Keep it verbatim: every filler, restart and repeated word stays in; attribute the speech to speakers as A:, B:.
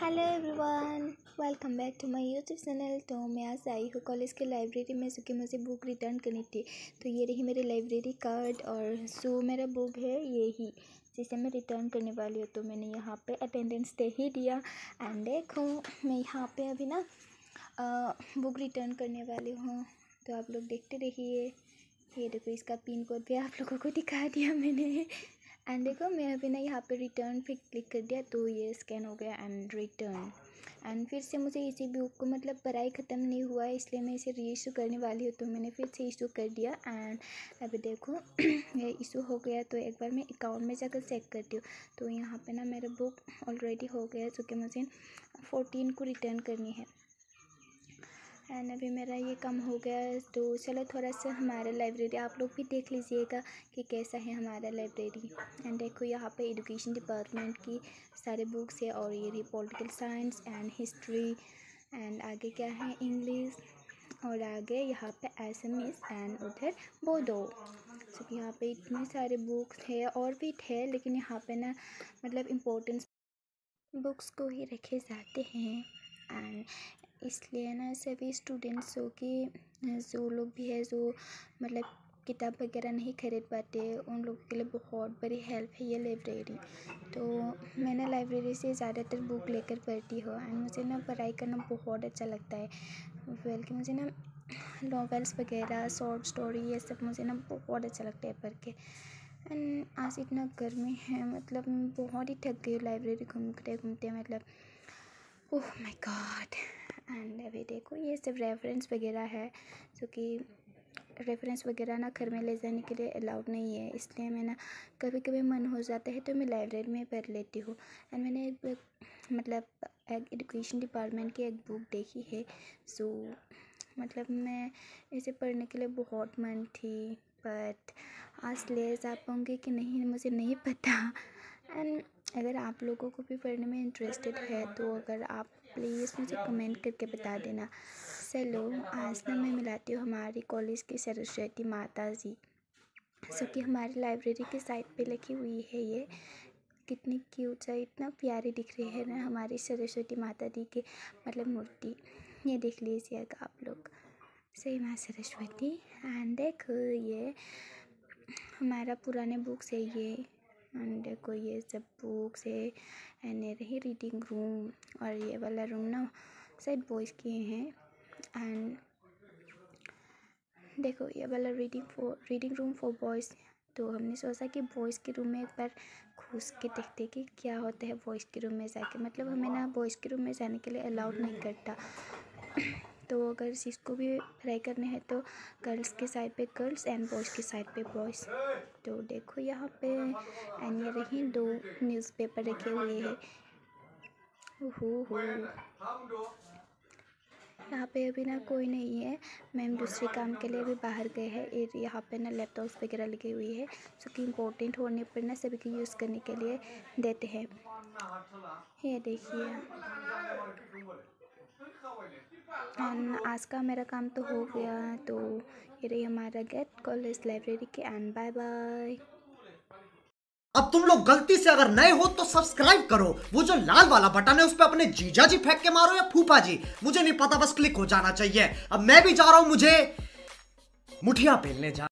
A: Hello everyone, welcome back to my YouTube channel. तो मैं आज आई हूँ कॉलेज की लाइब्रेरी में, जो कि मुझे बुक रिटर्न करनी थी। तो ये रही मेरी लाइब्रेरी कार्ड और जो मेरा बुक है ये ही, जिसे मैं रिटर्न करने वाली हूँ। तो मैंने यहाँ पे अटेंडेंस दे ही दिया एंड देखो मैं यहाँ पे अभी ना बुक रिटर्न करने वाली हूँ। तो आप लोग देखते रहिए। ये देखो, इसका पिन कोड भी आप लोगों को दिखा दिया मैंने। एंड देखो मैं अभी ना यहाँ पे रिटर्न पे क्लिक कर दिया तो ये स्कैन हो गया एंड रिटर्न। एंड फिर से मुझे इसी बुक को मतलब पढ़ाई ख़त्म नहीं हुआ है, इसलिए मैं इसे री इशू करने वाली हूँ। तो मैंने फिर से इशू कर दिया एंड अभी देखो ये इशू हो गया। तो एक बार मैं अकाउंट में जाकर चेक करती हूँ। तो यहाँ पे ना मेरा बुक ऑलरेडी हो गया, जो कि मुझे फोर्टीन को रिटर्न करनी है। एंड अभी मेरा ये काम हो गया। तो चलो थोड़ा सा हमारा लाइब्रेरी आप लोग भी देख लीजिएगा कि कैसा है हमारा लाइब्रेरी। एंड देखो यहाँ पे एजुकेशन डिपार्टमेंट की सारे बुक्स है और ये रही political science and history and आगे क्या है इंग्लिश और आगे यहाँ पे एसएमएस एंड उधर बोडो। तो यहाँ पे इतने सारे बुक्स है और भी थे, लेकिन यहाँ पे ना मतलब इम्पोर्टेंस बुक्स को ही रखे जाते हैं। एंड इसलिए ना सभी स्टूडेंट्स जो कि जो लोग भी है जो मतलब किताब वगैरह नहीं खरीद पाते, उन लोगों के लिए बहुत बड़ी हेल्प है ये लाइब्रेरी। तो मैं ना लाइब्रेरी से ज़्यादातर बुक लेकर पढ़ती हूँ एंड मुझे ना पढ़ाई करना बहुत अच्छा लगता है। बल्कि मुझे ना नॉवेल्स वगैरह शॉर्ट स्टोरी ये सब मुझे ना बहुत अच्छा लगता है पढ़ के। एंड आज इतना गर्मी है, मतलब बहुत ही थक गई लाइब्रेरी घूमते घूमते, मतलब ओह माय गॉड। एंड अभी देखो ये सब रेफरेंस वगैरह है, जो कि रेफरेंस वगैरह ना घर में ले जाने के लिए अलाउड नहीं है, इसलिए मैं ना कभी कभी मन हो जाता है तो मैं लाइब्रेरी में पढ़ लेती हूँ। एंड मैंने एक मतलब एक एजुकेशन डिपार्टमेंट की एक बुक देखी है, जो मतलब मैं इसे पढ़ने के लिए बहुत मन थी, बट आज ले जा पाऊँगी कि नहीं मुझे नहीं पता। एंड अगर आप लोगों को भी पढ़ने में इंटरेस्टेड है तो अगर आप प्लीज़ मुझे कमेंट करके बता देना। चलो आज ना मैं मिलाती हूँ हमारी कॉलेज की सरस्वती माता जी, जो कि हमारी लाइब्रेरी की साइड पे लिखी हुई है। ये कितनी क्यूट है, इतना प्यारी दिख रही है ना हमारी सरस्वती माता जी की मतलब मूर्ति। ये देख लीजिएगा आप लोग, सही माँ सरस्वती। एंड देखो ये हमारा पुराने बुक्स है ये, एंड देखो ये सब बुक्स है। एंड ये रही रीडिंग रूम, और ये वाला रूम ना शायद बॉयज़ के हैं। एंड देखो ये वाला reading for reading room for boys. तो हमने सोचा कि बॉयज़ के रूम में एक बार घुस के देखते कि क्या होता है बॉयज़ के रूम में जाके। मतलब हमें ना बॉयज़ के रूम में जाने के लिए अलाउड नहीं करता। तो अगर जिसको भी पढ़ाई करने हैं तो गर्ल्स के साइड पे गर्ल्स एंड बॉयज़ के साइड पे बॉयज़। तो देखो यहाँ पे एंड ये रही दो न्यूज़पेपर रखे हुए हैं। ओहो यहाँ पे अभी ना कोई नहीं है, मैम दूसरे काम के लिए अभी बाहर गए हैं। यहाँ पे ना लैपटॉप्स वगैरह लगी हुई है, जो कि इम्पोर्टेंट होने पर ना सभी को यूज़ करने के लिए देते हैं। ये देखिए एंड आज का मेरा काम तो हो गया। तो ये रही हमारा गेट कॉलेज लाइब्रेरी के एंड बाय बाय।
B: अब तुम लोग गलती से अगर नए हो तो सब्सक्राइब करो, वो जो लाल वाला बटन है उस पे अपने जीजा जी फेंक के मारो या फूफा जी, मुझे नहीं पता, बस क्लिक हो जाना चाहिए। अब मैं भी जा रहा हूं, मुझे मुठिया पेलने जा